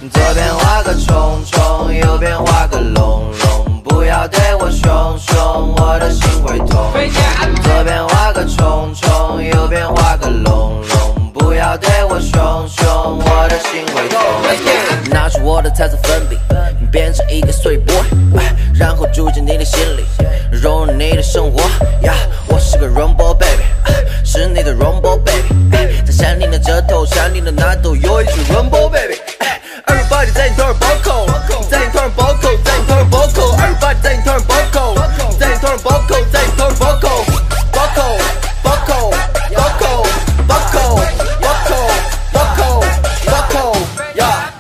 左边画个虫虫，右边画个龙龙，不要对我凶凶，我的心会痛。左边画个虫虫，右边画个龙龙，不要对我凶凶，我的心会痛。拿出我的彩色粉笔，变成一个碎波，然后住进你的心里，融入你的生活。我是个 Rainbow baby， 是你的 Rainbow baby， 在山顶的这头，山顶的那头有一只 Rainbow baby。Everybody 在你头上暴扣，在你头上暴扣，在你头上暴扣。Everybody 在你头上暴扣，在你头上暴扣，在你头上暴扣，暴扣，暴扣，暴扣，暴扣，暴扣，暴扣，暴扣，呀！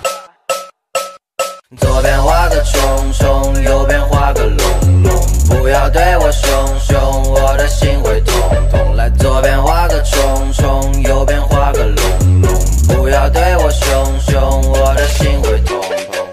左边画个虫虫，右边画个龙龙，不要对我凶凶，我的心会痛痛。来，左边画个虫虫，右边画个龙龙，不要对我凶凶，我的心会痛痛。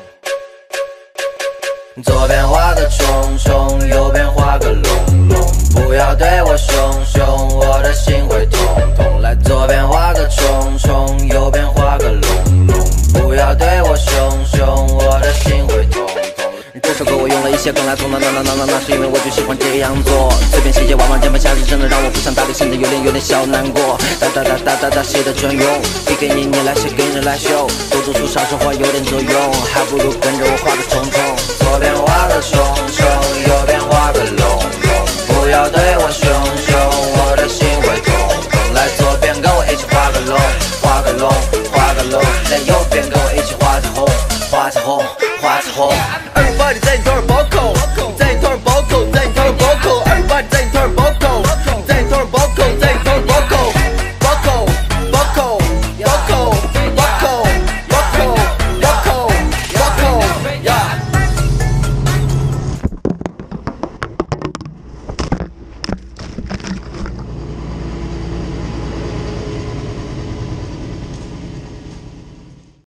左边画个虫虫，右边画个龙龙，不要对我凶凶，我的心会痛痛。来，左边画个虫虫，右边画个龙龙，不要对我凶凶，我的心会痛痛。这首歌我用了一些梗来做，那是因为我就喜欢这样做。随便写写往往键盘下是真的让我不想搭理，现在有点小难过。大写的专用，递给你，你来写给人来修，多读书少说话有点作用，还不如跟着我画个虫虫。左边画个虫虫，右边画个龙龙，不要对我凶凶，我的心会痛痛。来，左边跟我一起画个龙，画个龙，画个龙。来，右边跟我一起画彩虹，画彩虹，画彩虹。